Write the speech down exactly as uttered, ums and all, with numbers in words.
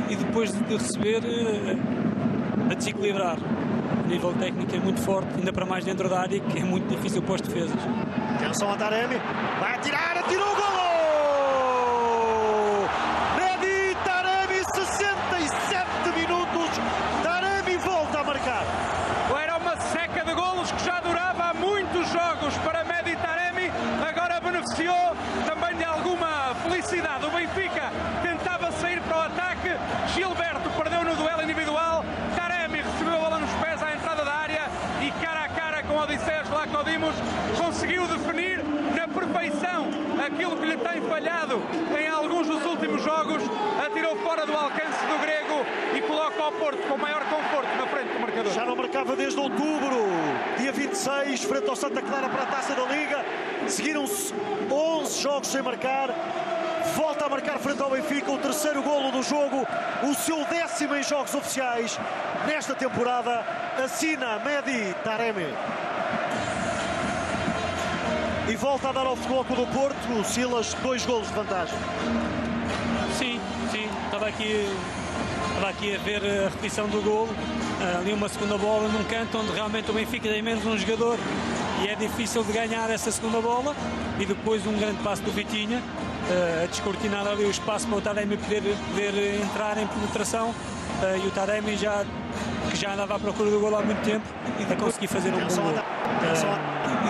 e depois de receber a desequilibrar. A nível técnico é muito forte, ainda para mais dentro da área, que é muito difícil para os defesas. Atenção a Taremi, vai atirar, atirou o golo! Mehdi Taremi, sessenta e sete minutos, Taremi volta a marcar. Era uma seca de golos que já durava há muitos jogos para Mehdi Taremi, agora beneficiou também de alguma felicidade. O Benfica tentava sair para o ataque, Gilberto perdeu no duelo individual, Taremi recebeu a bola nos pés à entrada da área e cara a cara com Odisseas Vlachodimos conseguiu definir na perfeição aquilo que lhe tem falhado em alguns dos últimos jogos, atirou fora do alcance do grego e coloca o Porto com maior conforto na frente do marcador. Já não marcava desde outubro, dia vinte e seis, frente ao Santa Clara para a Taça da Liga. Seguiram-se onze jogos sem marcar. Volta a marcar frente ao Benfica o terceiro golo do jogo, o seu décimo em jogos oficiais nesta temporada. Assina Mehdi Taremi. E volta a dar ao Futebol Clube do Porto, o Silas, dois golos de vantagem. Sim, sim, estava aqui, estava aqui a ver a repetição do golo, ali uma segunda bola num canto onde realmente o Benfica tem menos um jogador e é difícil de ganhar essa segunda bola, e depois um grande passo do Vitinha, a descortinar ali o espaço para o Taremi poder, poder entrar em penetração, e o Taremi já, que já andava à procura do golo há muito tempo, e de conseguir fazer um bom golo.